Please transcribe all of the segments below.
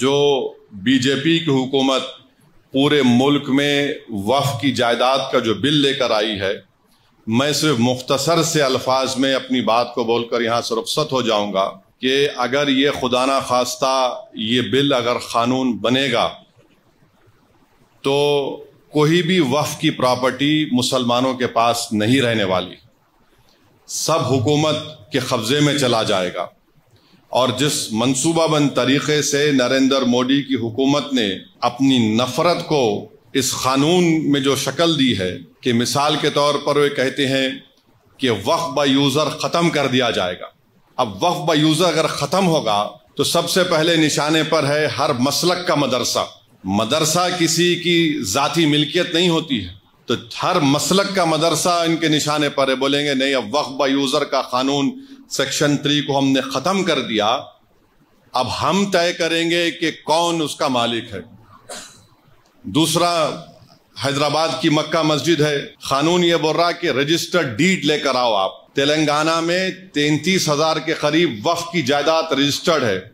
جو B J پی کی حکومت پورے ملک میں وقف کی جائیداد کا جو بل لے کر آئی ہے، میں صرف مختصر سے الفاظ میں اپنی بات کو بول کر یہاں سے رخصت ہو جاؤں گا کہ اگر یہ خدا نہ خواستہ یہ بل اگر قانون بنے گا تو کوئی بھی وقف کی پراپرٹی مسلمانوں کے پاس نہیں رہنے والی، سب حکومت کے قبضے میں چلا جائے گا۔ اور جس منصوبہ بند طریقے سے نریندر مودی کی حکومت نے اپنی نفرت کو اس قانون میں جو شکل دی ہے کہ مثال کے طور پر وہ کہتے ہیں کہ وقف با یوزر ختم کر دیا جائے گا۔ اب وقف با یوزر اگر ختم ہوگا تو سب سے پہلے نشانے پر ہے ہر مسلک کا مدرسہ۔ مدرسہ کسی کی ذاتی ملکیت نہیں ہوتی ہے، تو ہر مسلک کا مدرسہ ان کے نشانے پر ہے۔ بولیں گے نہیں، اب وقف با یوزر کا قانون سیکشن 3 کو ہم نے ختم کر دیا، اب ہم طے کریں گے کہ کون اس کا مالک ہے۔ دوسرا، حیدرآباد کی مکہ مسجد ہے، قانون یہ بول رہا کہ رجسٹرڈ ڈیڈ لے کر آؤ آپ۔ تلنگانہ میں 33,000 کے قریب وقف کی جائیداد رجسٹرڈ ہے،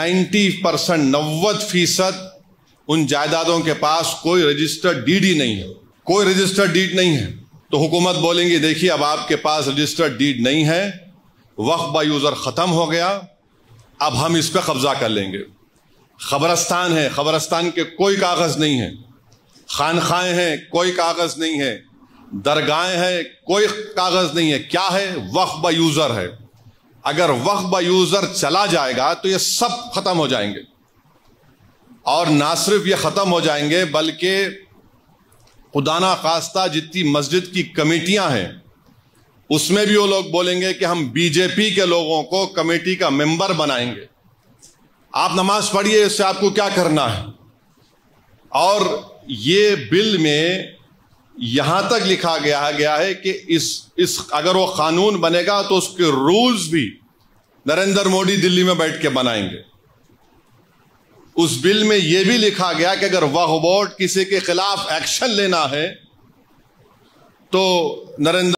90% ان جائیدادوں کے پاس کوئی رجسٹرڈ ڈیڈ ہی نہیں ہے، کوئی رجسٹرڈ ڈیڈ نہیں ہے۔ تو حکومت بولیں گی دیکھیے اب آپ کے پاس رجسٹرڈ ڈیڈ نہیں ہے، وقف با یوزر ختم ہو گیا، اب ہم اس پہ قبضہ کر لیں گے۔ قبرستان ہے، قبرستان کے کوئی کاغذ نہیں ہے، خانقاہیں ہیں، کوئی کاغذ نہیں ہے، درگاہیں ہیں، کوئی کاغذ نہیں ہے، کیا ہے؟ وقف با یوزر ہے۔ اگر وقف با یوزر چلا جائے گا تو یہ سب ختم ہو جائیں گے، اور نہ صرف یہ ختم ہو جائیں گے بلکہ خدا نہ خواستہ جتنی مسجد کی کمیٹیاں ہیں اس میں بھی وہ لوگ بولیں گے کہ ہم بی جے پی کے لوگوں کو کمیٹی کا ممبر بنائیں گے۔ آپ نماز پڑھیے، اس سے آپ کو کیا کرنا ہے؟ اور یہ بل میں یہاں تک لکھا گیا ہے کہ اگر وہ قانون بنے گا تو اس کے رولز بھی نریندر مودی دلی میں بیٹھ کے بنائیں گے۔ اس بل میں یہ بھی لکھا گیا کہ اگر وقف بورڈ کسی کے خلاف ایکشن لینا ہے تو نریندر